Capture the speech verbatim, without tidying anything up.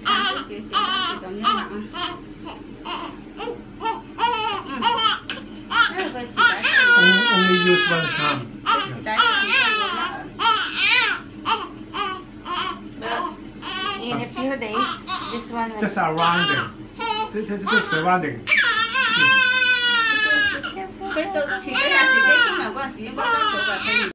少少，就咁樣啦啊。嗯，呢個臍帶。 Only use one hand. 臍帶係啦。In a few days, this one will... Just around it. Just, just, just surrounding. 佢到遲幾日自己沖涼嗰陣時應該都做㗎。